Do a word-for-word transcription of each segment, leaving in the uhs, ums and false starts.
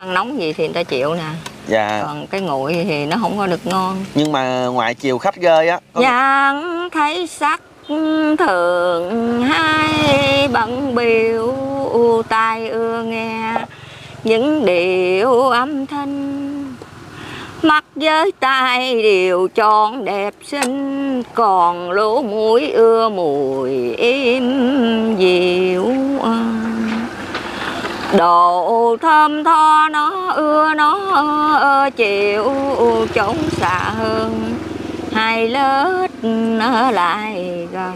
Ăn nóng gì thì người ta chịu nè. Dạ. Còn cái nguội thì nó không có được ngon. Nhưng mà ngoại chiều khách ghê á. Chẳng thấy sắc thường hai bận biểu, tai ưa nghe những điệu âm thanh. Mắt với tai đều tròn đẹp xinh, còn lỗ mũi ưa mùi im dịu. Độ thơm tho nó ưa nó ưa chịu, trốn xa hơn hai lớp nó lại gần.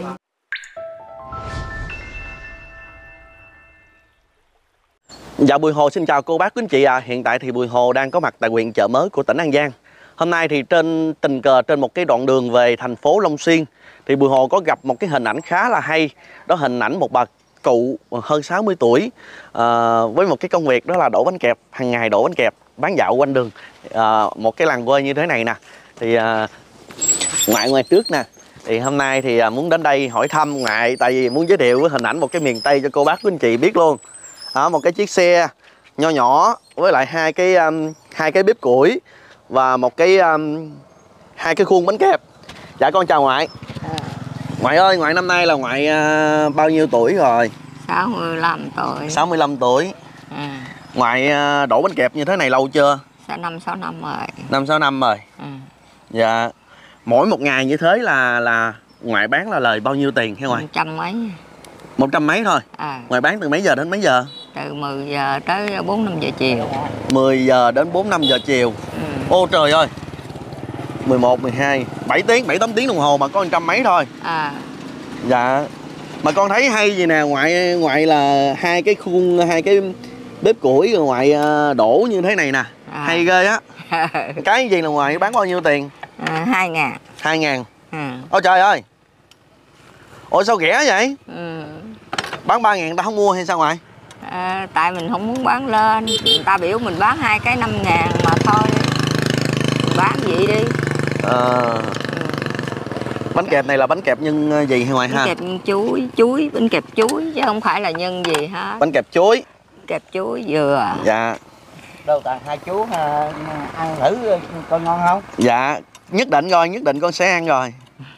Dạ, Bùi Hồ xin chào cô bác quý anh chị ạ. À. Hiện tại thì Bùi Hồ đang có mặt tại huyện Chợ Mới của tỉnh An Giang. Hôm nay thì trên tình cờ trên một cái đoạn đường về thành phố Long Xuyên thì Bùi Hồ có gặp một cái hình ảnh khá là hay. Đó hình ảnh một bà cụ hơn sáu mươi tuổi à, với một cái công việc đó là đổ bánh kẹp, hàng ngày đổ bánh kẹp bán dạo quanh đường à, một cái làng quê như thế này nè. Thì à, ngoại ngoài trước nè. Thì hôm nay thì à, muốn đến đây hỏi thăm ngoại, tại vì muốn giới thiệu cái hình ảnh một cái miền Tây cho cô bác quý anh chị biết luôn. Đó, một cái chiếc xe nho nhỏ với lại hai cái um, hai cái bếp củi và một cái um, hai cái khuôn bánh kẹp. Dạ con chào ngoại. À. Ngoại ơi, ngoại năm nay là ngoại uh, bao nhiêu tuổi rồi? sáu mươi lăm tuổi. sáu mươi lăm tuổi. À. Ngoại uh, đổ bánh kẹp như thế này lâu chưa? năm sáu năm rồi. năm sáu năm rồi. À. Dạ. Mỗi một ngày như thế là là ngoại bán là lời bao nhiêu tiền hả ngoại? Một trăm mấy. Một trăm mấy thôi. À. Ngoại bán từ mấy giờ đến mấy giờ? Từ mười giờ tới bốn năm giờ chiều. mười giờ đến bốn năm giờ chiều. Ừ. Ô trời ơi. mười một, mười hai, bảy tiếng, bảy tám tiếng đồng hồ mà có một trăm mấy thôi. À. Dạ. Mà con thấy hay gì nè, ngoại ngoại là hai cái khuôn, hai cái bếp củi rồi ngoại đổ như thế này nè. À. Hay ghê á. Cái gì là ngoại bán bao nhiêu tiền? À, hai ngàn. Hai ngàn. À. Ôi trời ơi. Ôi sao rẻ vậy? Ừ. Bán ba ngàn ta không mua hay sao ngoại? À, tại mình không muốn bán lên. Người ta biểu mình bán hai cái năm ngàn mà thôi. Mình bán vậy đi. À. Ừ. Bánh kẹp này là bánh kẹp nhân gì hả ngoại ha? Bánh kẹp nhân chuối, chuối, bánh kẹp chuối chứ không phải là nhân gì hết. Bánh kẹp chuối. Kẹp chuối dừa. Dạ. Đâu toàn hai chú uh, ăn thử coi ngon không? Dạ, nhất định rồi, nhất định con sẽ ăn rồi.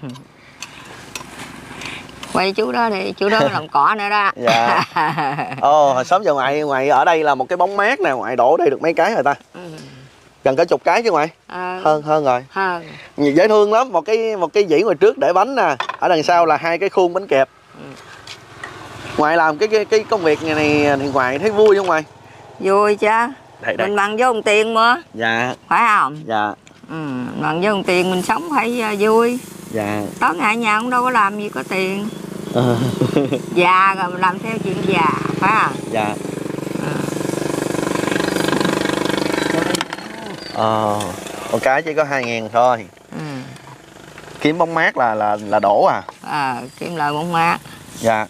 Quay chú đó đi, chú đó làm cỏ nữa đó. Dạ. Ồ, hồi sớm giờ ngoại ngoại ở đây là một cái bóng mát nè, ngoại đổ đây được mấy cái rồi ta? Ừ. Gần cả chục cái chứ ngoại? À, hơn hơn rồi. Hơn. Nhiều dễ thương lắm, một cái một cái dĩ ngoài trước để bánh nè, ở đằng sau là hai cái khuôn bánh kẹp. Ừ. Ngoại làm cái cái cái công việc này, này thì ngoại thấy vui không ngoại? Vui chứ. Đây, đây. Mình bằng vô đồng tiền mà. Dạ. Phải không? Dạ. Ừ, bằng vô đồng tiền mình sống phải uh, vui. Dạ. Tối ngày nhà cũng đâu có làm gì có tiền. Già rồi mình làm theo chuyện già, phải không? Dạ. Ờ, một cái chỉ có hai ngàn thôi. Ừ. Kiếm bóng mát là là là đổ à? À, kiếm lời bóng mát. Dạ.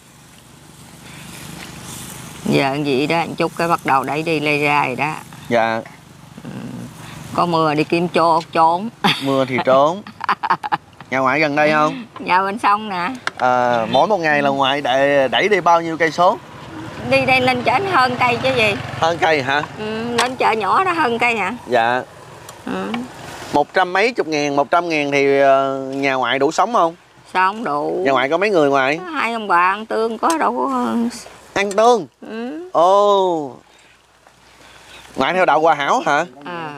Giờ vậy đó, chút cái bắt đầu đẩy đi lây ra rồi đó. Dạ. Ừ. Có mưa đi kiếm chỗ trốn. Mưa thì trốn. Nhà ngoại gần đây không? Nhà bên sông nè. À, mỗi một ngày là ngoại đẩy, đẩy đi bao nhiêu cây số? Đi đây lên chở hơn cây chứ gì. Hơn cây hả? Ừ, lên chợ nhỏ đó hơn cây hả? Dạ. Ừ. Một trăm mấy chục ngàn, một trăm ngàn thì nhà ngoại đủ sống không? Sao không đủ? Nhà ngoại có mấy người ngoại? Hai ông bà ăn tương có đâu có. Ăn tương? Ừ. Ồ. Ngoại theo đạo Hòa Hảo hả? À.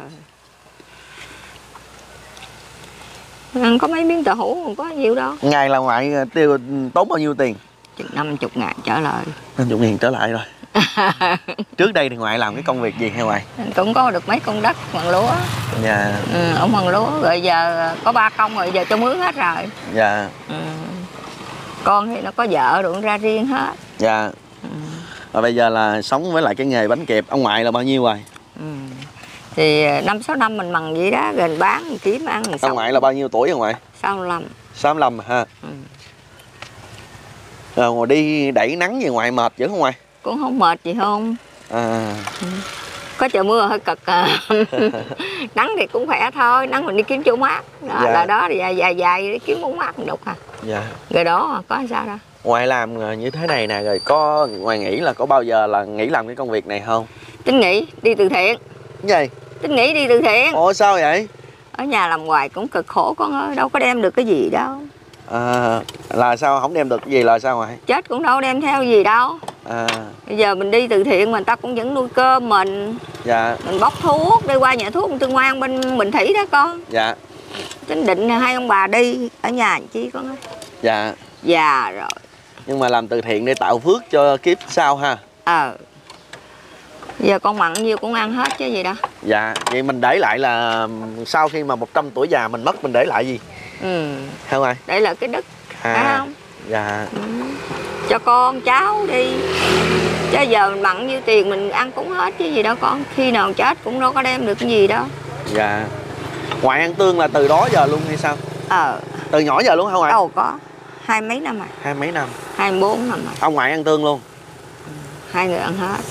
Ăn có mấy miếng tàu hũ không có nhiều đâu. Ngày là ngoại tiêu tốn bao nhiêu tiền? năm mươi ngàn trở lại. năm mươi ngàn trở lại rồi. Trước đây thì ngoại làm cái công việc gì hả ngoại? Cũng có được mấy con đất bằng lúa. Dạ. Ừ, ông bằng lúa rồi giờ có ba công rồi giờ cho mướn hết rồi. Dạ. Ừ. Con thì nó có vợ rồi ra riêng hết. Dạ. Ừ. Và bây giờ là sống với lại cái nghề bánh kẹp. Ông ngoại là bao nhiêu rồi? Ừ. Thì năm sáu năm mình mần vậy đó, rồi bán kiếm ăn. Ông ngoại là bao nhiêu tuổi hả ngoại? sáu mươi lăm. sáu mươi lăm ha. Ừ. Rồi ngồi đi đẩy nắng gì ngoại mệt dữ không ngoại? Cũng không mệt gì không. À. Ừ. Có trời mưa hơi cực à. Nắng thì cũng khỏe thôi, nắng mình đi kiếm chỗ mát. Đó, dạ. Là đó thì dài dài dài đi kiếm bóng mát mình đục à. Dạ. Rồi đó có sao đâu. Ngoài làm như thế này nè, rồi có ngoài nghĩ là có bao giờ là nghỉ làm cái công việc này không? Tính nghỉ, đi từ thiện. Cái gì? Tính nghỉ đi từ thiện. Ủa sao vậy? Ở nhà làm hoài cũng cực khổ con ơi, đâu có đem được cái gì đâu. À, là sao không đem được cái gì là sao ngoại? Chết cũng đâu đem theo gì đâu. À. Bây giờ mình đi từ thiện mà người ta cũng vẫn nuôi cơm mình. Dạ. Mình bóc thuốc, đi qua nhà thuốc Tư Ngoan bên Bình Thủy đó con. Dạ. Chính định hai ông bà đi, ở nhà làm chi con ơi. Dạ. Già rồi. Nhưng mà làm từ thiện để tạo phước cho kiếp sau ha. Ờ. Giờ con mặn nhiêu cũng ăn hết chứ gì đâu. Dạ, vậy mình để lại là sau khi mà một trăm tuổi già mình mất mình để lại gì? Ừ. Không ai? Để là cái đất, à, phải không? Dạ. Ừ. Cho con cháu đi. Chứ giờ mình mặn nhiêu tiền mình ăn cũng hết chứ gì đâu con. Khi nào chết cũng đâu có đem được cái gì đâu. Dạ. Ngoại ăn tương là từ đó giờ luôn hay sao? Ờ. Từ nhỏ giờ luôn hả ngoại? Đâu có. Hai mấy năm rồi. Hai mấy năm? Hai bốn năm rồi. Ông ngoại ăn tương luôn? Hai người ăn hết.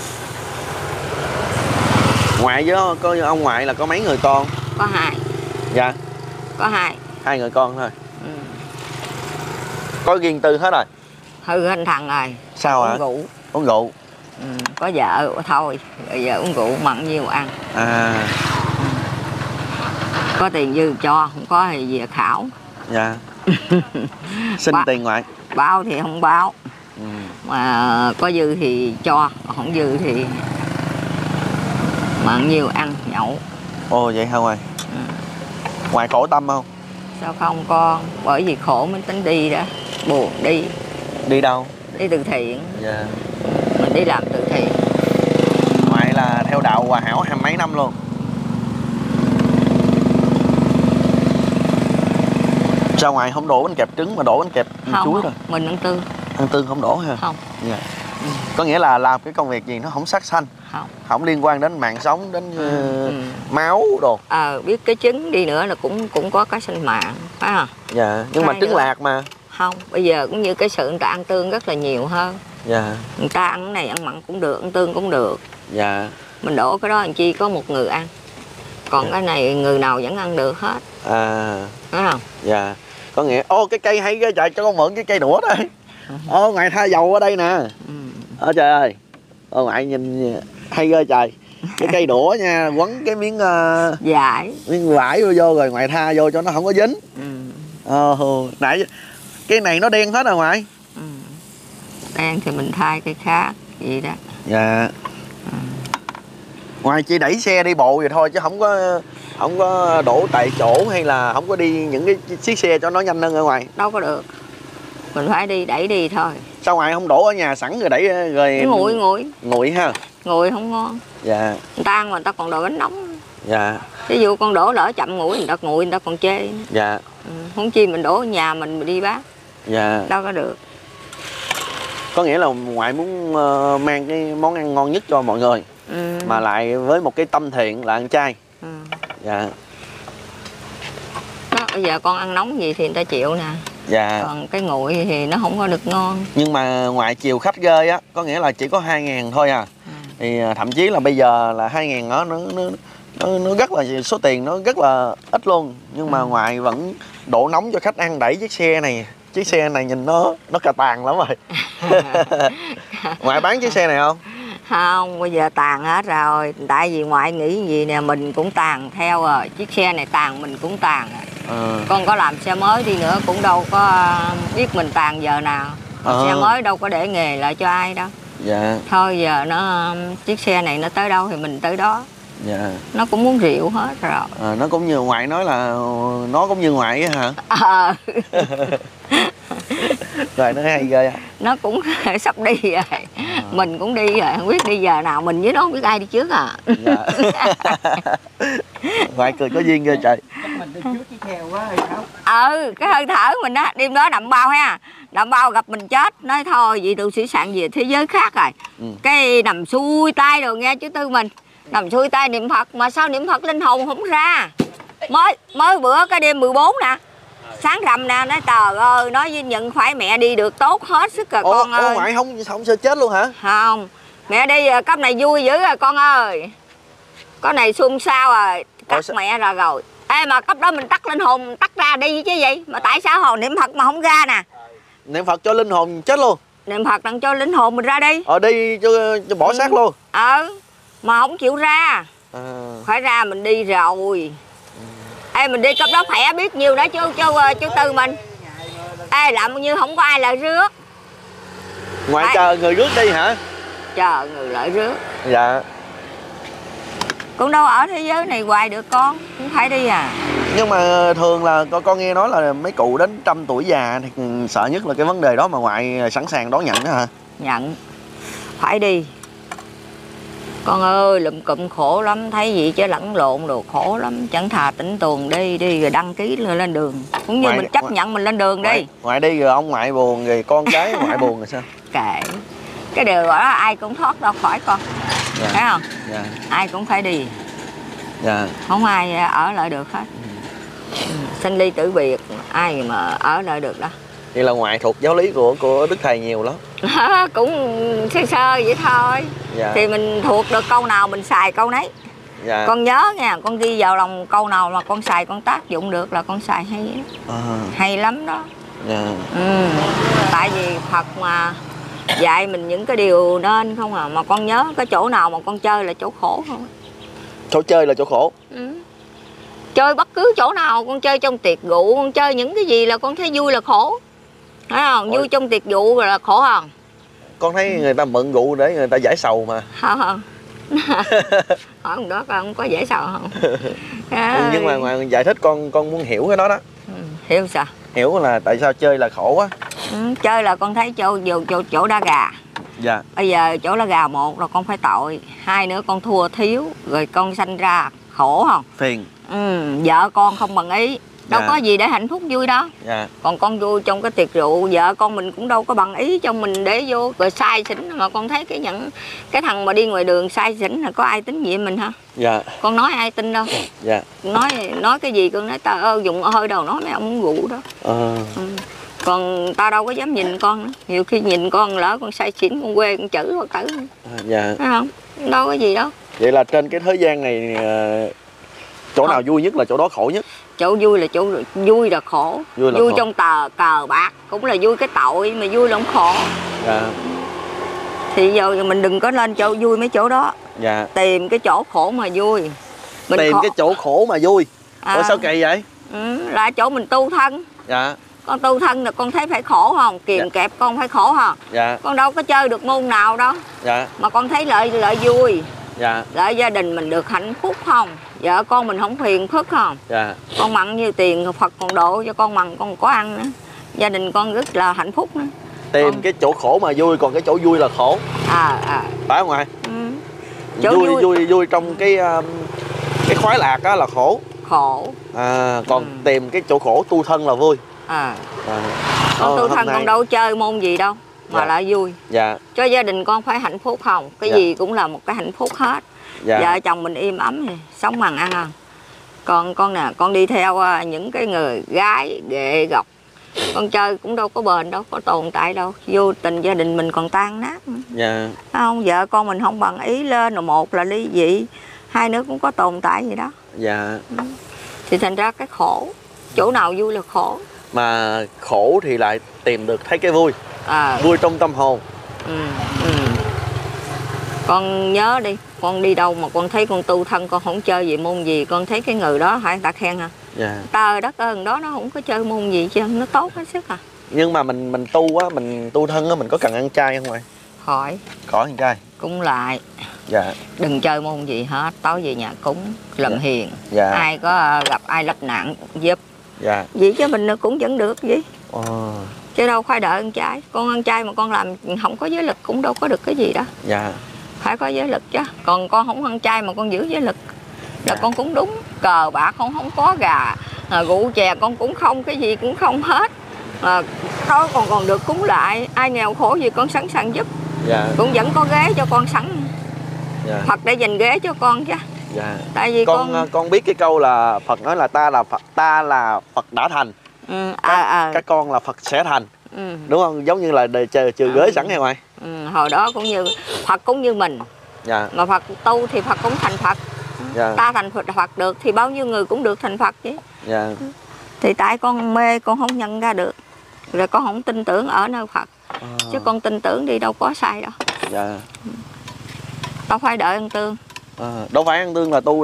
Ngoại với có ông ngoại là có mấy người con? Có hai. Dạ. Có hai. Hai người con thôi. Ừ. Có riêng tư hết rồi? Hư anh thằng rồi. Sao hả? Uống rượu. Uống rượu. Ừ. Có vợ thôi. Bây giờ uống rượu mặn nhiều ăn. À. Ừ. Có tiền dư cho, không có thì về khảo. Dạ. Xin ba, tiền ngoại. Báo thì không báo. Ừ. Mà có dư thì cho, không dư thì mặn nhiều ăn nhậu. Ồ vậy hả ngoại? Ừ. Ngoại khổ tâm không? Sao không con? Bởi vì khổ mới tính đi đó. Buồn đi. Đi đâu? Đi từ thiện. Dạ. Mình đi làm từ thiện. Ngoại là theo đạo Hòa Hảo hai mấy năm luôn. Sao ngoại không đổ bánh kẹp trứng mà đổ bánh kẹp không, chuối không. rồi? Mình ăn tương. Ăn tương không đổ hả? Không. Dạ. Ừ. Có nghĩa là làm cái công việc gì nó không sát sanh. Không. Không liên quan đến mạng sống, đến ừ. uh, Ừ. máu đồ. Ờ, à, biết cái trứng đi nữa là cũng cũng có cái sinh mạng, phải không? Dạ, nhưng cái mà trứng nữa. lạc mà. Không, bây giờ cũng như cái sự người ta ăn tương rất là nhiều hơn. Dạ. Người ta ăn cái này ăn mặn cũng được, ăn tương cũng được. Dạ. Mình đổ cái đó làm chi có một người ăn. Còn dạ. cái này người nào vẫn ăn được hết. À. Phải không? Dạ. Có nghĩa, ô cái cây hay ghê trời, cho con mượn cái cây đũa đây. Ô ngoại tha dầu ở đây nè. Ừ. Ơ trời ơi. Ô ngoại nhìn hay ghê trời. Cái cây đũa nha, quấn cái miếng uh, vải. Miếng vải vô, vô rồi ngoại tha vô cho nó không có dính. Ừ. Ờ, nãy cái này nó đen hết rồi ngoại. Ừ. Đen thì mình thay cái khác vậy đó. Dạ. Ừ. Ngoài chỉ đẩy xe đi bộ vậy thôi chứ không có không có đổ tại chỗ hay là không có đi những cái chiếc xe cho nó nhanh hơn ở ngoài. Đâu có được. Mình phải đi đẩy đi thôi. Sao ngoại không đổ ở nhà sẵn rồi đẩy rồi nguội nguội. Nguội ha. Nguội không ngon. Dạ. Người ta ăn mà người ta còn đổ bánh nóng. Dạ. Ví dụ con đổ lỡ chậm nguội người ta nguội người ta còn chê. Dạ. Ừ, không chi mình đổ ở nhà mình đi bán. Dạ. Đâu có được. Có nghĩa là ngoại muốn uh, mang cái món ăn ngon nhất cho mọi người. Ừ. Mà lại với một cái tâm thiện là ăn chay. Ừ. Dạ. Đó, bây giờ con ăn nóng gì thì người ta chịu nè. Dạ. Còn cái nguội thì nó không có được ngon. Nhưng mà ngoại chiều khách ghê á, có nghĩa là chỉ có hai ngàn thôi à. Ừ. Thì thậm chí là bây giờ là hai ngàn nó, nó, nó, nó rất là số tiền nó rất là ít luôn. Nhưng mà ừ. ngoại vẫn đổ nóng cho khách ăn, đẩy chiếc xe này. Chiếc xe này nhìn nó nó cà tàn lắm rồi. Ngoại bán chiếc xe này không? Không, bây giờ tàn hết rồi. Tại vì ngoại nghĩ gì nè, mình cũng tàn theo rồi. Chiếc xe này tàn mình cũng tàn rồi. Ừ. Con có làm xe mới đi nữa cũng đâu có biết mình tàn giờ nào. Ừ. Xe mới đâu có để nghề lại cho ai đâu. Dạ. Thôi giờ nó chiếc xe này nó tới đâu thì mình tới đó. Dạ. Nó cũng muốn rượu hết rồi. À, nó cũng như ngoại nói là nó cũng như ngoại á hả? Ờ. Rồi nó hay ghê. Nó cũng sắp đi rồi. À. Mình cũng đi rồi, không biết đi giờ nào, mình với nó không biết ai đi trước à. Dạ. Ngoại cười có duyên ghê trời. Chắc mình đi trước chứ theo quá hay sao? Ừ, cái hơi thở mình đó, đêm đó đậm bao ha. Đậm bao gặp mình chết, nói thôi vậy tôi sĩ sản về thế giới khác rồi. Ừ. Cái nằm xuôi tay rồi nghe chứ Tư mình. Nằm xuôi tay niệm Phật mà sao niệm Phật linh hồn không ra. Mới mới bữa cái đêm mười bốn nè. Sáng rằm nè, nói trời ơi, nói với Nhận phải mẹ đi được tốt hết sức rồi. Ồ, con ơi. Ồ, ngoại không không sợ chết luôn hả? Không, mẹ đi cấp này vui dữ rồi con ơi. Có này xuân sao rồi, cắt Ồ, mẹ ra rồi. Ê mà cấp đó mình tắt linh hồn, tắt ra đi chứ gì. Mà tại sao hồn niệm Phật mà không ra nè? Niệm Phật cho linh hồn chết luôn. Niệm Phật đặng cho linh hồn mình ra đi. Ờ đi cho, cho bỏ ừ. xác luôn. Ờ, mà không chịu ra. À. phải ra mình đi rồi. Ê, mình đi cấp đó khỏe biết nhiêu đó chú chú chú Tư mình. Ê, làm như không có ai lại rước. Ngoại Ê. chờ người rước đi hả? Chờ người lại rước. Dạ. Cũng đâu ở thế giới này hoài được con, cũng phải đi à. Nhưng mà thường là con, con nghe nói là mấy cụ đến trăm tuổi già thì sợ nhất là cái vấn đề đó, mà ngoại sẵn sàng đón nhận đó hả? Nhận. Phải đi. Con ơi, lụm cụm khổ lắm, thấy gì chứ lẫn lộn đồ khổ lắm. Chẳng thà tỉnh tuồng đi, đi rồi đăng ký lên đường. Cũng như ngoại, mình chấp ngoại, nhận mình lên đường ngoại, đi. Ngoại đi rồi ông ngoại buồn, rồi con cái ngoại buồn rồi sao? Kệ. Cái điều đó ai cũng thoát ra khỏi con. Dạ. Thấy không? Dạ. Ai cũng phải đi. Dạ. Không ai ở lại được hết. Ừ. Sinh ly tử biệt, ai mà ở lại được đó. Vậy là ngoại thuộc giáo lý của của Đức Thầy nhiều lắm. Cũng sơ sơ vậy thôi. Dạ. Thì mình thuộc được câu nào mình xài câu nấy. Dạ. Con nhớ nha, con ghi vào lòng câu nào mà con xài con tác dụng được là con xài hay vậy đó. À. Hay lắm đó. Dạ. Ừ. Tại vì Phật mà dạy mình những cái điều nên không à. Mà con nhớ cái chỗ nào mà con chơi là chỗ khổ không. Chỗ chơi là chỗ khổ. Ừ. Chơi bất cứ chỗ nào, con chơi trong tiệc rượu, con chơi những cái gì là con thấy vui là khổ. Thấy không? Ôi. Vui trong tiệc rượu là khổ không? Con thấy người ta mượn rượu để người ta giải sầu mà. Không không. Hỏi con đó con có giải sầu không? Ừ, nhưng mà ngoài giải thích con con muốn hiểu cái đó đó. Ừ, hiểu sao? Hiểu là tại sao chơi là khổ á. Ừ, chơi là con thấy chỗ, chỗ, chỗ, chỗ đá gà. Dạ. Bây giờ chỗ đá gà một là con phải tội, hai nữa con thua thiếu, rồi con sanh ra khổ không? Phiền. Ừ, vợ con không bằng ý. Đâu dạ. Có gì để hạnh phúc vui đó. Dạ. Còn con vui trong cái tiệc rượu, vợ con mình cũng đâu có bằng ý cho mình để vô. Rồi sai xỉn mà con thấy cái những cái thằng mà đi ngoài đường sai xỉn là có ai tín nhiệm mình hả? Dạ. Con nói ai tin đâu. Dạ. Nói nói cái gì con nói ta ơ dùng hơi đầu nói mấy ông muốn rượu đó. À. Ừ. Còn ta đâu có dám nhìn con nữa. Nhiều khi nhìn con lỡ con say xỉn con quê con chửi hoặc tử. À, dạ. Thấy không? Đâu có gì đâu. Vậy là trên cái thế gian này chỗ nào vui nhất là chỗ đó khổ nhất? Chỗ vui là chỗ vui là khổ. Vui, là vui khổ. Trong tờ cờ bạc cũng là vui cái tội mà vui là không khổ. Dạ. Thì giờ mình đừng có lên chỗ vui mấy chỗ đó. Dạ. Tìm cái chỗ khổ mà vui. Mình tìm khổ. Cái chỗ khổ mà vui. À. Ủa sao kỳ vậy? Ừ, là chỗ mình tu thân. Dạ. Con tu thân là con thấy phải khổ không? Kiềm dạ. Kẹp con phải khổ không? Dạ. Con đâu có chơi được môn nào đâu. Dạ. Mà con thấy lợi lợi vui. Dạ. Lợi gia đình mình được hạnh phúc không? Vợ con mình không phiền phức không? Dạ. Con mặn nhiều tiền Phật còn độ cho con mặn con có ăn nữa. Gia đình con rất là hạnh phúc nữa. Tìm con... cái chỗ khổ mà vui, còn cái chỗ vui là khổ. À, à. Phải không ngoại? Ừ. Chỗ vui, vui vui vui trong cái cái khoái lạc đó là khổ. Khổ. À, còn ừ. tìm cái chỗ khổ tu thân là vui. À. À. Con tu thân nay... con đâu chơi môn gì đâu mà dạ. Lại vui. Dạ. Cho gia đình con phải hạnh phúc không? Cái dạ. Gì cũng là một cái hạnh phúc hết. Dạ. Vợ chồng mình im ấm thì sống bằng ăn không? Còn con nè, con đi theo những cái người gái ghệ gọc. Con chơi cũng đâu có bền đâu, có tồn tại đâu. Vô tình gia đình mình còn tan nát nữa. Dạ. Không, vợ con mình không bằng ý lên rồi một là ly dị, hai nữa cũng có tồn tại gì đó. Dạ. Ừ. Thì thành ra cái khổ, chỗ nào vui là khổ. Mà khổ thì lại tìm được thấy cái vui. À. Vui trong tâm hồn. Ừ. Ừ. Con nhớ đi, con đi đâu mà con thấy con tu thân con không chơi gì môn gì, con thấy cái người đó phải người ta khen hả? Dạ. Ta đất ơn đó nó không có chơi môn gì chứ nó tốt hết sức à. Nhưng mà mình mình tu á, mình tu thân á, mình có cần ăn chay không ngoại? Khỏi. Khỏi ăn chay. Cúng lại. Dạ. Đừng chơi môn gì hết, tối về nhà cúng làm dạ. Hiền. Dạ. Ai có gặp ai lấp nạn giúp. Dạ. Vậy chứ mình cũng vẫn được gì. Ồ. Chứ đâu phải đợi ăn chay. Con ăn chay mà con làm không có giới lực cũng đâu có được cái gì đó. Dạ. Phải có giới lực chứ. Còn con không ăn chay mà con giữ giới lực là dạ. Con cũng đúng. Cờ bạc con không có gà, à, rượu chè con cũng không, cái gì cũng không hết. À, thôi còn còn được cúng lại. Ai nghèo khổ gì con sẵn sàng giúp. Dạ. Cũng vẫn có ghế cho con sẵn. Dạ. Phật để dành ghế cho con chứ. Dạ. Tại vì con, con con biết cái câu là Phật nói là ta là Phật, ta là Phật đã thành. Ừ, à, các, à. các con là Phật sẽ thành. Ừ. Đúng không? Giống như là chờ trừ ghế ừ. sẵn hay ngoài. Ừ, hồi đó cũng như Phật cũng như mình. Dạ. Mà Phật tu thì Phật cũng thành Phật. Dạ. Ta thành Phật, Phật được thì bao nhiêu người cũng được thành Phật chứ. Dạ. Thì tại con mê con không nhận ra được. Rồi con không tin tưởng ở nơi Phật. À. Chứ con tin tưởng đi đâu có sai đâu. Dạ. Đâu phải đợi ăn tương. À, đâu phải ăn tương là tu đâu. Ừ.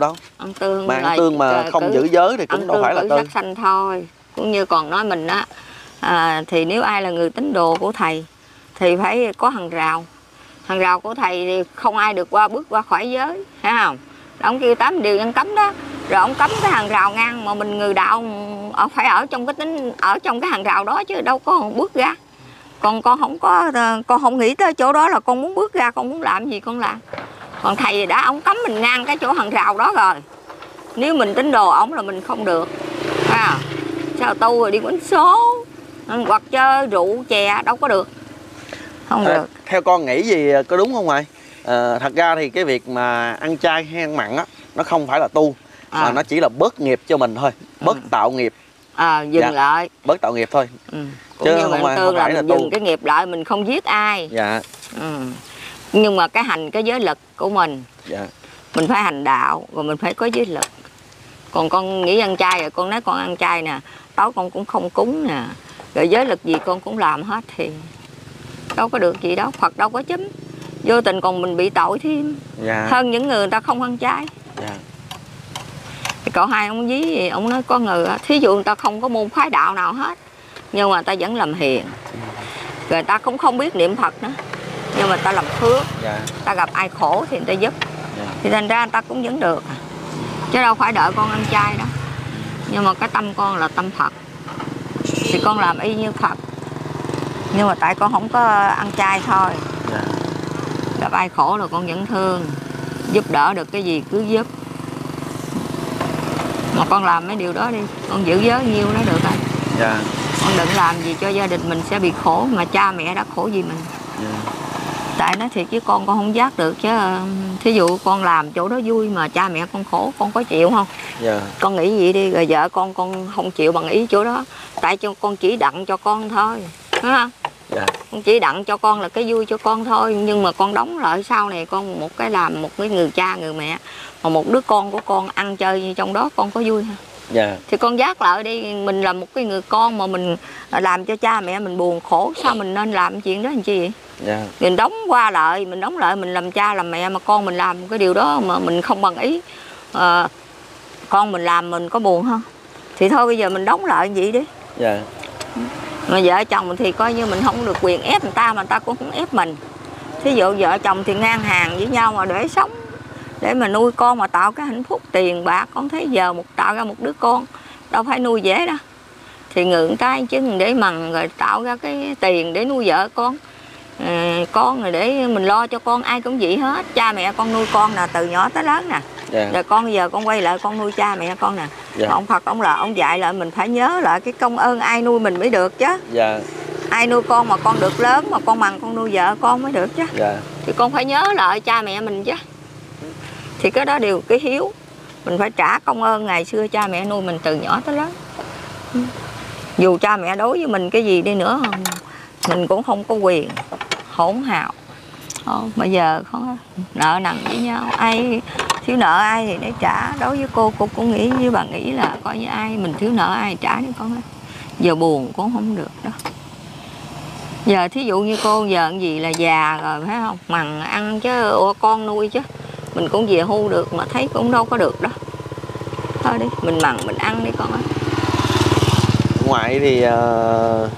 ăn tương. Mà ăn tương mà không cử, giữ giới thì cũng đâu phải là tương. Sắc xanh thôi. Cũng như còn nói mình á, à, thì nếu ai là người tín đồ của thầy thì phải có hàng rào. Hàng rào của thầy thì không ai được qua bước qua khỏi giới, thấy không? Ông kêu tám điều ngăn cấm đó, rồi ông cấm cái hàng rào ngang, mà mình người đạo ở phải ở trong cái tính ở trong cái hàng rào đó chứ đâu có bước ra. Còn con không có, con không nghĩ tới chỗ đó là con muốn bước ra, con muốn làm gì con làm. Còn thầy đã ông cấm mình ngang cái chỗ hàng rào đó rồi. Nếu mình tín đồ ổng là mình không được. À, sao tu rồi đi quýnh số hoặc chơi rượu chè đâu có được. Không à, được. Theo con nghĩ gì có đúng không ngoại? À, thật ra thì cái việc mà ăn chay hay ăn mặn á, nó không phải là tu, à. mà nó chỉ là bớt nghiệp cho mình thôi, bớt ừ. tạo nghiệp. À, dừng dạ. lại. Bớt tạo nghiệp thôi. Ừ. Cũng chứ như không phải, tương là mình dừng cái nghiệp lại, mình không giết ai. Dạ. Ừ. Nhưng mà cái hành cái giới lực của mình, dạ. mình phải hành đạo rồi mình phải có giới lực. Còn con nghĩ ăn chay rồi con nói con ăn chay nè, tối con cũng không cúng nè, rồi giới lực gì con cũng làm hết thì đâu có được gì đâu, Phật đâu có chấm. Vô tình còn mình bị tội thêm, dạ. hơn những người, người ta không ăn chay. Dạ. Cậu hai ông dí ông nói có người thí dụ người ta không có môn phái đạo nào hết nhưng mà ta vẫn làm hiền, người ta cũng không biết niệm Phật nữa nhưng mà ta làm phước, dạ. ta gặp ai khổ thì người ta giúp, dạ. thì thành ra người ta cũng vẫn được, chứ đâu phải đợi con ăn chay đó. Nhưng mà cái tâm con là tâm Phật thì con làm y như Phật, nhưng mà tại con không có ăn chay thôi, dạ. gặp ai khổ là con vẫn thương, giúp đỡ được cái gì cứ giúp. Mà con làm mấy điều đó đi, con giữ giới nhiêu nó được rồi. Dạ. Con đừng làm gì cho gia đình mình sẽ bị khổ, mà cha mẹ đã khổ gì mình. Dạ. Tại nói thiệt chứ con con không giác được chứ. Thí dụ con làm chỗ đó vui mà cha mẹ con khổ, con có chịu không? Dạ. Con nghĩ vậy đi, rồi vợ con con không chịu bằng ý chỗ đó. Tại cho con chỉ đặng cho con thôi, đúng không? Dạ. Con chỉ đặng cho con là cái vui cho con thôi, nhưng mà con đóng lại sau này con một cái làm một cái người cha người mẹ, mà một đứa con của con ăn chơi như trong đó con có vui không? Dạ. Thì con giác lại đi, mình là một cái người con mà mình làm cho cha mẹ mình buồn khổ, sao mình nên làm chuyện đó làm chi vậy? Dạ. Mình đóng qua lại, mình đóng lại mình làm cha làm mẹ mà con mình làm cái điều đó mà mình không bằng ý, à, con mình làm mình có buồn không? Thì thôi bây giờ mình đóng lại vậy đi. Dạ. Mà vợ chồng thì coi như mình không được quyền ép người ta, mà người ta cũng không ép mình. Thí dụ vợ chồng thì ngang hàng với nhau mà để sống, để mà nuôi con mà tạo cái hạnh phúc tiền bạc. Con thấy giờ một tạo ra một đứa con đâu phải nuôi dễ đâu, thì ngượng tay chứ để mằng rồi tạo ra cái tiền để nuôi vợ con, à, con rồi để mình lo cho con. Ai cũng vậy hết, cha mẹ con nuôi con nè từ nhỏ tới lớn nè. Yeah. Rồi con bây giờ con quay lại con nuôi cha mẹ con nè. Yeah. Ông Phật ông là ông dạy lại mình phải nhớ lại cái công ơn ai nuôi mình mới được chứ. Yeah. Ai nuôi con mà con được lớn mà con bằng con nuôi vợ con mới được chứ. Yeah. Thì con phải nhớ lại cha mẹ mình chứ. Thì cái đó đều cái hiếu, mình phải trả công ơn ngày xưa cha mẹ nuôi mình từ nhỏ tới lớn. Dù cha mẹ đối với mình cái gì đi nữa mình cũng không có quyền hỗn hào. Không, bây giờ không nợ nần với nhau, ai thiếu nợ ai thì để trả. Đối với cô, cô cũng nghĩ như bà nghĩ là coi như ai mình thiếu nợ ai trả đi con. Giờ buồn cũng không được đó. Giờ thí dụ như cô giờ cái gì là già rồi phải không, mằng ăn chứ con nuôi chứ, mình cũng về hưu được mà thấy cũng đâu có được đó. Thôi đi, mình mằng mình ăn đi con ơi. Ngoại thì uh,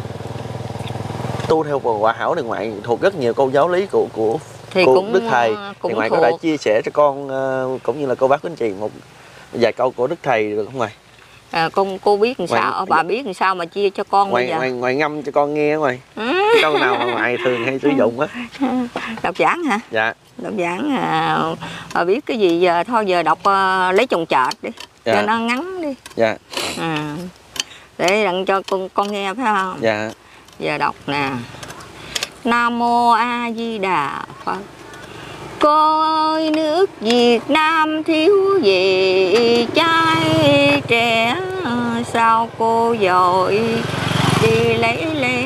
tu theo Hòa Hảo thì ngoại thuộc rất nhiều câu giáo lý của của thì cô cũng, Đức Thầy. Cũng thì ngoại thuộc. có thể chia sẻ cho con uh, cũng như là cô bác quý anh chị một vài câu của Đức Thầy được không ngoại? À, con cô biết làm sao, ngoại, bà biết làm sao mà chia cho con ngoại, bây giờ. Ngoại, ngoại ngâm cho con nghe ngoại. Câu nào mà ngoại thường hay sử dụng á? Đọc giảng hả? Dạ. Đọc giảng à, bà biết cái gì giờ thôi giờ đọc uh, lấy chồng chợt đi, dạ. cho nó ngắn đi. Dạ. À, để đặng cho con con nghe phải không? Dạ. Giờ đọc nè. Nam mô A Di Đà Phật. Cô ơi nước Việt Nam thiếu gì trai trẻ, sao cô dội đi lấy lẽ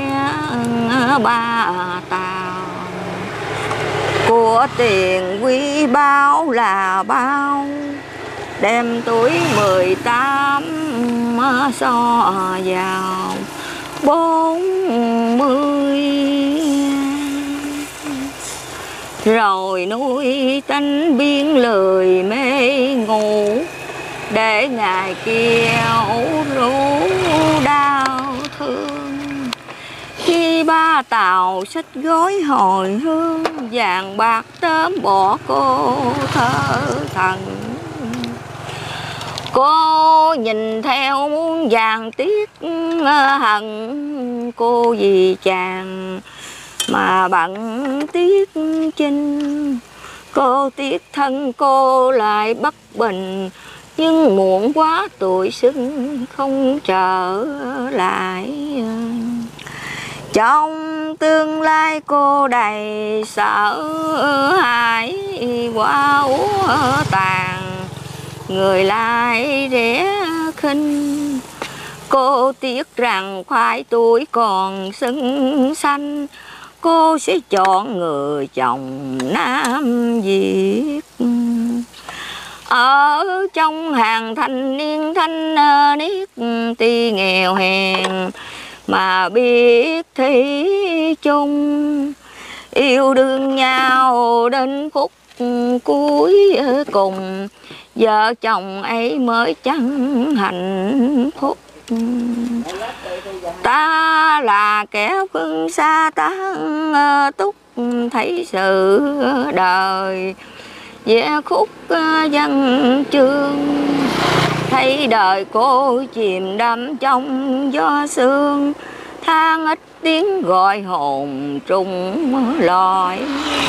ba tàu. Của tiền quý báu là bao, đem tuổi mười tám so vào bốn mươi. Rồi nuôi tánh biến lời mê ngủ, để ngày kia ủ rũ đau thương. Khi ba tàu xách gói hồi hương, vàng bạc tớm bỏ cô thơ thần. Cô nhìn theo muôn vàng tiếc hận, cô vì chàng mà bận tiếc chinh. Cô tiếc thân cô lại bất bình, nhưng muộn quá tuổi xuân không trở lại. Trong tương lai cô đầy sợ hãi, quá úa tàn người lại rẻ khinh. Cô tiếc rằng khoai tuổi còn sưng xanh, cô sẽ chọn người chồng Nam Việt. Ở trong hàng thanh niên thanh niết, tuy nghèo hèn mà biết thủy chung, yêu đương nhau đến phút cuối cùng, vợ chồng ấy mới chẳng hạnh phúc. Ta là kẻ phương xa tán túc, thấy sự đời về khúc văn chương. Thấy đời cô chìm đắm trong gió sương, than ít tiếng gọi hồn trùng lọi.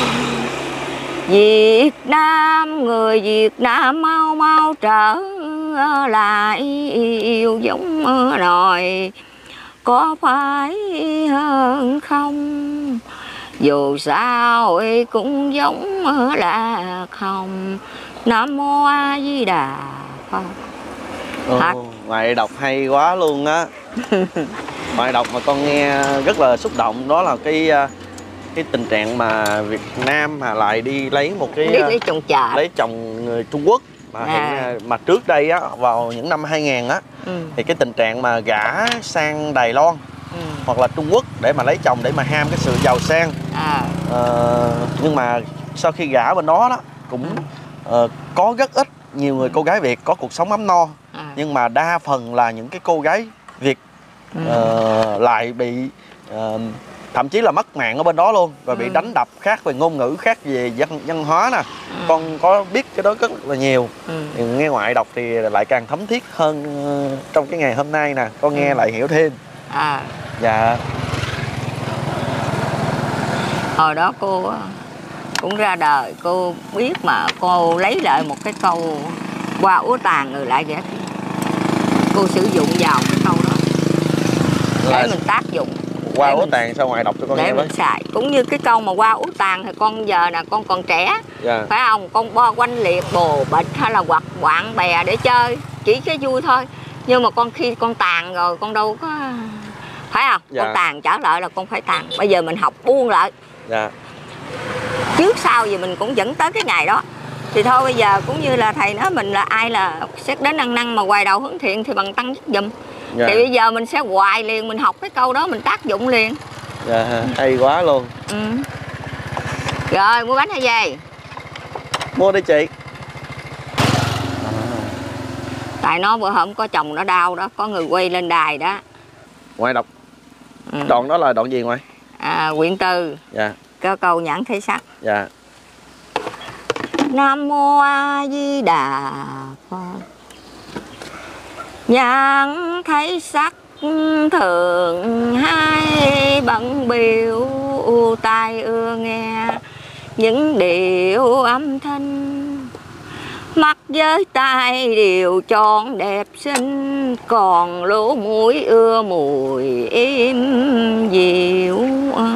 Việt Nam, người Việt Nam mau mau trở lại yêu giống nòi, có phải hơn không? Dù sao cũng giống là không. Nam Mô A Di Đà Phật. Ồ, ngoại đọc hay quá luôn á. Ngoại đọc mà con nghe rất là xúc động, đó là cái cái tình trạng mà Việt Nam mà lại đi lấy một cái lấy, lấy chồng chợ, lấy chồng người Trung Quốc mà à. hiện, mà trước đây á, vào những năm hai nghìn á, ừ. thì cái tình trạng mà gả sang Đài Loan, ừ. hoặc là Trung Quốc để mà lấy chồng để mà ham cái sự giàu sang, à. ờ, nhưng mà sau khi gả bên đó đó cũng ừ. uh, có rất ít nhiều người cô gái Việt có cuộc sống ấm no, à. nhưng mà đa phần là những cái cô gái Việt ừ. uh, lại bị uh, thậm chí là mất mạng ở bên đó luôn, và bị ừ. đánh đập, khác về ngôn ngữ, khác về văn, văn hóa nè. ừ. Con có biết cái đó rất là nhiều. ừ. Nghe ngoại đọc thì lại càng thấm thiết hơn trong cái ngày hôm nay nè, con nghe ừ. lại hiểu thêm. À. Dạ. Hồi đó cô cũng ra đời, cô biết mà cô lấy lại một cái câu qua úa tàn người lại ghét. Cô sử dụng vào cái câu đó để là... mình tác dụng. Qua úa tàn sao ngoại đọc cho con để nghe mình xài. Cũng như cái câu mà qua úa tàn thì con giờ nè, con còn trẻ, yeah. phải không? Con bo quanh liệt bồ bịch hay là hoặc bạn bè để chơi, chỉ cái vui thôi. Nhưng mà con khi con tàn rồi con đâu có, phải không? Yeah. Con tàn trở lại là con phải tàn. Bây giờ mình học buông lại, yeah. trước sau gì mình cũng dẫn tới cái ngày đó. Thì thôi bây giờ cũng như là thầy nói mình là ai là xét đến ăn năn mà hoài đầu hướng thiện thì bằng tăng giúp giùm. Dạ. Thì bây giờ mình sẽ hoài liền, mình học cái câu đó mình tác dụng liền. Dạ, hay quá luôn. ừ. Rồi mua bánh hay gì? Mua đi chị. à. Tại nó bữa hôm có chồng nó đau đó, có người quay lên đài đó. Ngoại đọc ừ. đoạn đó là đoạn gì ngoại? À, quyển tư. Dạ. Có câu nhãn thấy sắc. Dạ. Nam Mô A Di Đà Phật. Nhãn thấy sắc thường hai bận biểu, tai ưa nghe những điều âm thanh. Mắt với tai đều tròn đẹp xinh, còn lỗ mũi ưa mùi êm dịu.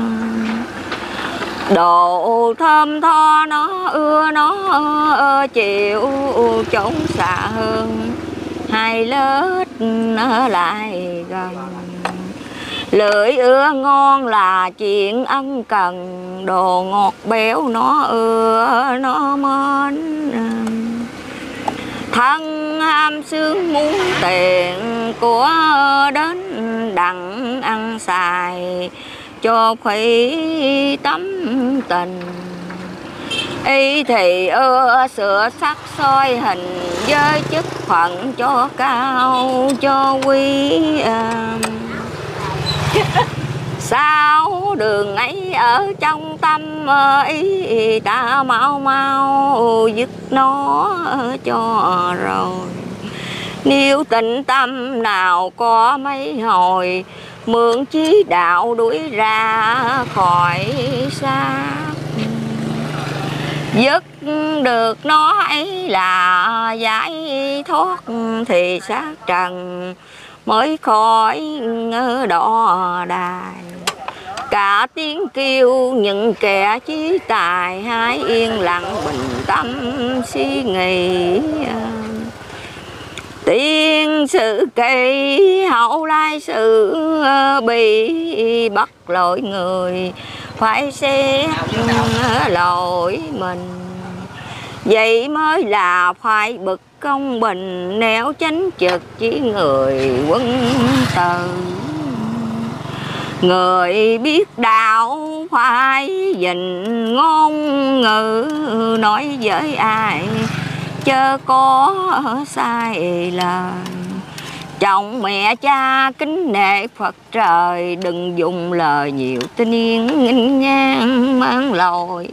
Độ thơm tho nó ưa nó ưa chịu, trốn xa hơn hai lớp nó lại gần. Lưỡi ưa ngon là chuyện ân cần, đồ ngọt béo nó ưa nó mến. Thân ham sướng muốn tiền của đến đặng ăn xài, cho khủy tấm tình. ý thì ưa sửa sắc soi hình với chức phận cho cao cho quý à. Sao đường ấy ở trong tâm ý ta mau mau dứt nó cho rồi. Nếu tịnh tâm nào có mấy hồi mượn chí đạo đuổi ra khỏi xác. Dứt được nó ấy là giải thoát thì xác trần mới khỏi đỏ đài. Cả tiếng kêu những kẻ chí tài hãy yên lặng bình tâm suy nghĩ. Tiên sự kỳ hậu lai sự bị bắt lỗi người phải xét lỗi mình. Vậy mới là phải bực công bình nếu chánh trực chỉ người quân tử. Người biết đạo phải dình ngôn ngữ nói với ai chớ có sai lời. Chồng mẹ cha kính nể Phật trời, đừng dùng lời nhiều tin yên nghinh ngang mang lỗi.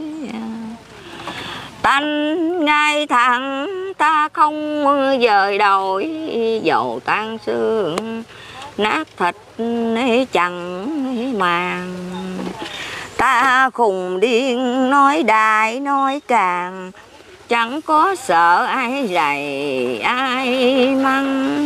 Tánh ngay thẳng ta không dời đổi, dầu tan xương nát thịt chẳng màng. Ta khùng điên nói đại nói càng, chẳng có sợ ai rầy ai mắng.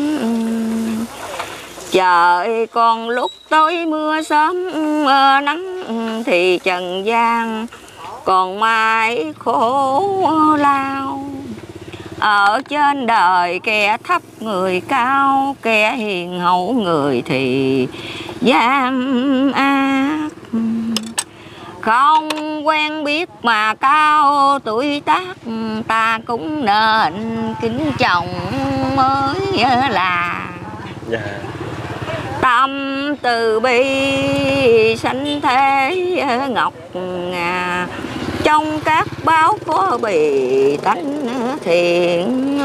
Trời còn lúc tối mưa sớm nắng thì trần gian còn mãi khổ lao. Ở trên đời kẻ thấp người cao, kẻ hiền hậu người thì gian ác. Không quen biết mà cao tuổi tác, ta cũng nên kính trọng mới là. Yeah. Tâm từ bi sanh thế ngọc ngà, trong các báo có bì tánh thiện.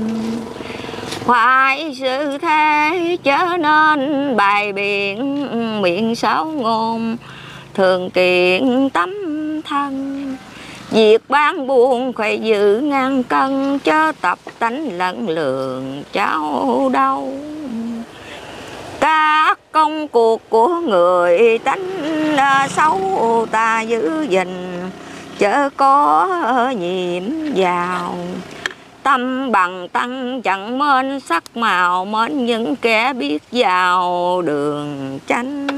Phải sự thế chớ nên bài biện miệng sáu ngôn, thường kiện tấm thân. Việc bán buôn phải giữ ngàn cân, chớ tập tánh lẫn lường cháu đâu. Các công cuộc của người tánh xấu ta giữ gìn, chớ có nhiễm vào. Tâm bằng tăng chẳng mến sắc màu, mến những kẻ biết vào đường chánh.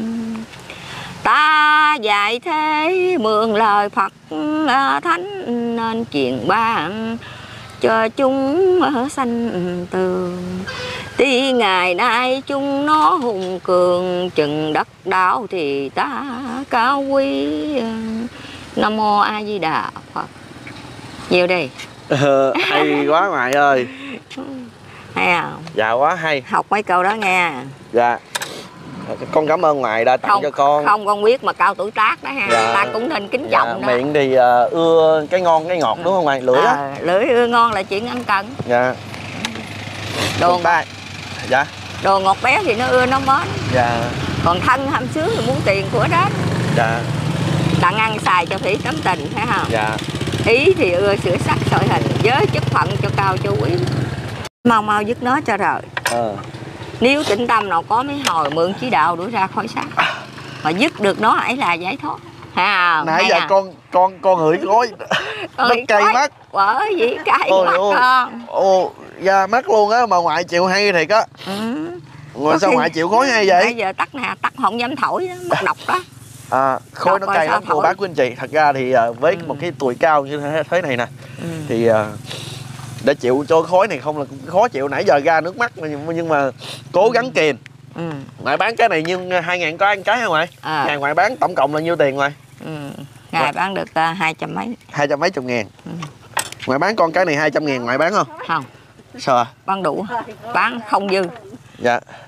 Ta dạy thế mượn lời Phật thánh, nên truyền ban cho chúng sanh tường. Tuy ngày nay chúng nó hùng cường, chừng đất đảo thì ta cao quý. Nam mô A Di Đà Phật. Nhiều đi. Ờ, hay quá ngoại ơi. Hay không? Dạ quá hay. Học mấy câu đó nghe. Dạ. Con cảm ơn ngoại đã tặng không, cho con. Không con biết mà cao tuổi tác đó ha. Dạ. Ta cũng nên kính trọng. Dạ. Đó. Miệng thì uh, ưa cái ngon cái ngọt đúng không ngoại? Lưỡi á. À, lưỡi ưa ngon là chuyện ăn cần. Dạ. Đồ ngọt. Dạ. Đồ ngọt béo thì nó ưa nó mến. Dạ. Còn thân ham sướng thì muốn tiền của đó. Dạ. Đặng ăn xài cho thủy tấm tình phải không? Dạ. Ý thì ưa sửa sắc soi hình, với chức phận cho cao cho quý. Mau mau dứt nó cho rồi. Ờ. Nếu tĩnh tâm nào có mấy hồi mượn chí đạo đuổi ra khỏi xác, mà dứt được nó ấy là giải thoát. Ha. Nãy giờ à? con con con hửi khói nó cay mắt. Bởi vì cay mắt con. Ồ, da mắt luôn á, mà ngoại chịu hay thiệt á. Ừ. Ngoài sao khi... ngoại chịu khói hay vậy? Bây giờ tắt nè, tắt không dám thổi đó, mất độc đó. À, khói độc nó cay lắm cô bác quý anh chị. Thật ra thì với ừ. một cái tuổi cao như thế, thế này nè, ừ. thì để chịu cho khói này không là khó chịu. Nãy giờ ra nước mắt nhưng mà cố gắng kìm. Ừ. Ngoại bán cái này nhưng hai ngàn có ăn cái hả ngoại? À. Ngày ngoại bán tổng cộng là nhiêu tiền ngoại? Ừ. Ngày bán được uh, hai trăm mấy. Hai trăm mấy chục ngàn. Ừ. Ngoại bán con cái này hai trăm ngàn ngoại bán không? Không. Sao à? Bán đủ, bán không dư. Dạ.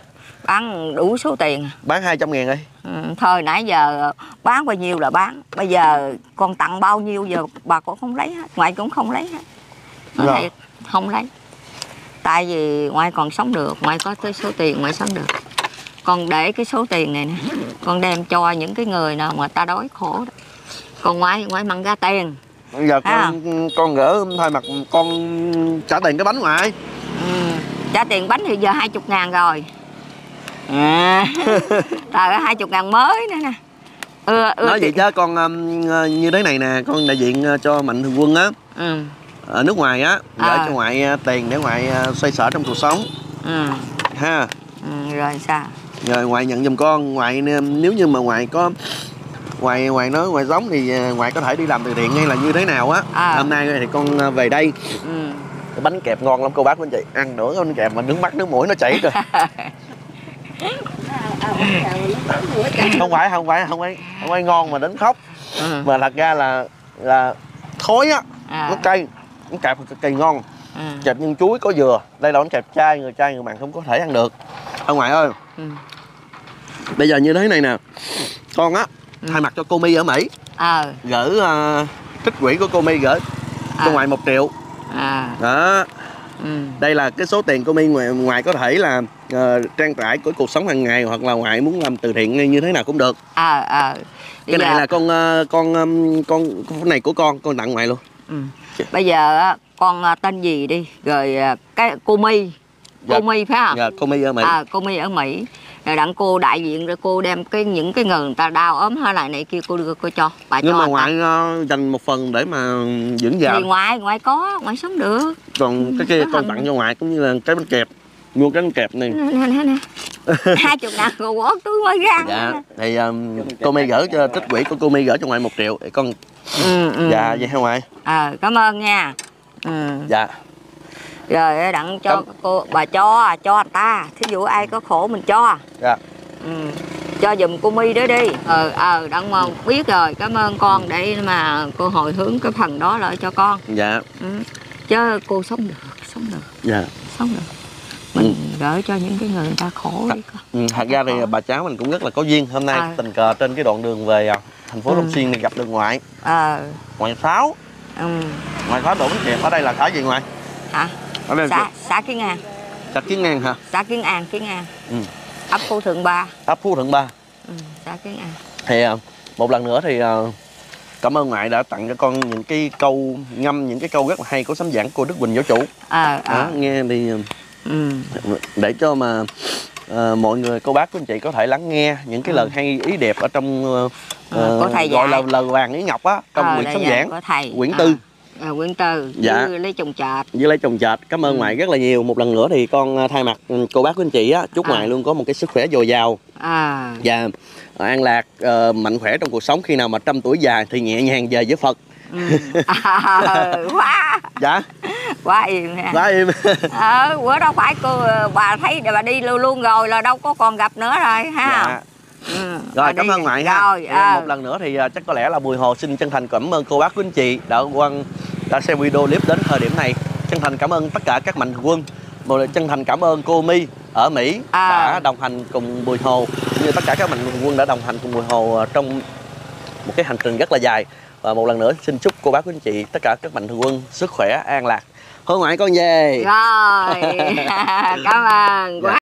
Bán đủ số tiền. Bán hai trăm ngàn đi. Ừ, thôi nãy giờ bán bao nhiêu là bán. Bây giờ con tặng bao nhiêu giờ bà cũng không lấy hết. Ngoại cũng không lấy hết. Nói thiệt, không lấy. Tại vì ngoại còn sống được, ngoại có cái số tiền ngoại sống được. Con để cái số tiền này nè, con đem cho những cái người nào mà ta đói khổ đó. Còn ngoại ngoại mang ra tiền. Bây giờ con con gỡ thay mặt con trả tiền cái bánh ngoại. Ừ, trả tiền bánh thì giờ hai chục ngàn rồi. À, tờ hai chục ngàn mới nữa nè. Ừ, ừ, nói vậy chứ con um, như thế này nè, con đại diện cho Mạnh Thường Quân á. Ừ. Ở nước ngoài á, gửi à. cho ngoại tiền để ngoại xoay sở trong cuộc sống. Ừ. Ha. Ừ, rồi sao? Rồi ngoại nhận giùm con, ngoại nếu như mà ngoại có ngoài ngoài nói ngoài giống thì ngoại có thể đi làm từ thiện hay là như thế nào á. À. Hôm nay thì con về đây. Ừ. Cái bánh kẹp ngon lắm cô bác anh chị, ăn nữa bánh kẹp mà nước mắt nước mũi nó chảy rồi. không phải không phải không phải không phải ngon mà đến khóc. Ừ. Mà thật ra là là thối á. À. Nó cay, nó kẹp cực kỳ ngon. Ừ. Kẹp nhân chuối có dừa, đây là bánh kẹp chay, người chay người mặn không có thể ăn được. Ông ngoại ơi. Ừ. Bây giờ như thế này nè, con á. Ừ. Thay mặt cho cô My ở Mỹ. À. Gửi uh, trích quỹ của cô My gửi à. cho ngoại một triệu. À. Đó. Ừ. Đây là cái số tiền cô My ngoài, ngoài có thể là uh, trang trải của cuộc sống hàng ngày, hoặc là ngoại muốn làm từ thiện như thế nào cũng được. À, à. Cái này giờ... là con uh, con um, con con này của con con tặng ngoại luôn. Ừ. Bây giờ con tên gì đi, rồi cái cô My, cô dạ. My phải không? Dạ, cô My ở Mỹ. À, cô My ở Mỹ. Rồi đặng cô đại diện rồi cô đem cái những cái người người ta đau ốm hay lại này kia cô đưa cô cho bà. Nhưng cho mà ngoại uh, dành một phần để mà dưỡng già. Thì ngoại ngoại có, ngoại sống được. Còn cái kia con hình... tặng cho ngoại cũng như là cái bánh kẹp, mua cái bánh kẹp này. Nè nè nè. Hai chục ngàn cô quất túi mới ra. Dạ. Thì um, cô My gửi cho trích quỹ của cô My gửi cho ngoại một triệu để con. Ừ, ừ. Dạ vậy hả ngoại? À, cảm ơn nha. Ừ. Dạ. Rồi đặng cho Cảm... cô bà cho cho người ta, thí dụ ai có khổ mình cho. Dạ. Ừ. Cho giùm cô My đó đi. Ờ ờ đặng mà biết rồi, cảm ơn con để mà cô hồi hướng cái phần đó lại cho con. Dạ. Ừ. Chứ cô sống được, sống được. Dạ. Sống được. Mình ừ. gửi cho những cái người người ta khổ đi con. Ừ, thật ra thì bà cháu mình cũng rất là có duyên. Hôm nay à. tình cờ trên cái đoạn đường về thành phố ừ. Long Xuyên thì gặp được ngoại. Ờ. Ngoại Sáu. Ừ. Ngoại có đủ kịp. Ở đây là xã gì ngoại? Hả? Xã, xã Kiến An. Xã Kiến An hả? Xã Kiến An, Kiến An. Ừ. Ấp Phú Thượng Ba. Ấp Phú Thượng Ba. Ừ, xã Kiến An. Thì một lần nữa thì cảm ơn ngoại đã tặng cho con những cái câu ngâm, những cái câu rất là hay của sấm giảng cô Đức Quỳnh giáo chủ. À, à. Đó, nghe thì ừ. để cho mà uh, mọi người cô bác của anh chị có thể lắng nghe những cái lời hay ý đẹp ở trong uh, ừ, của thầy gọi là lời vàng ý ngọc á trong à, quyển sấm giảng quyển à. tư. À, quyển tư dạ. với lấy chồng chợt với lấy chồng chợt. Cảm ơn ừ. ngoại rất là nhiều. Một lần nữa thì con thay mặt cô bác của anh chị á chúc à. ngoại luôn có một cái sức khỏe dồi dào à. và an lạc, uh, mạnh khỏe trong cuộc sống. Khi nào mà trăm tuổi già thì nhẹ nhàng về với Phật. Ừ. À, quá dạ quá im ha. Quá im. Ờ, bữa đâu phải cô bà thấy bà đi luôn luôn rồi là đâu có còn gặp nữa rồi ha. Dạ. Ừ, rồi cảm ơn ngoại ha. Rồi, à. Một lần nữa thì chắc có lẽ là Bùi Hồ xin chân thành cảm ơn cô bác quý anh chị đã quan đã xem video clip đến thời điểm này. Chân thành cảm ơn tất cả các mạnh thường quân. Một lần chân thành cảm ơn cô My ở Mỹ à. đã đồng hành cùng Bùi Hồ, như tất cả các mạnh thường quân đã đồng hành cùng Bùi Hồ trong một cái hành trình rất là dài. Và một lần nữa xin chúc cô bác quý anh chị tất cả các mạnh thường quân sức khỏe an lạc. Thôi ngoại con về. Rồi. Cảm ơn.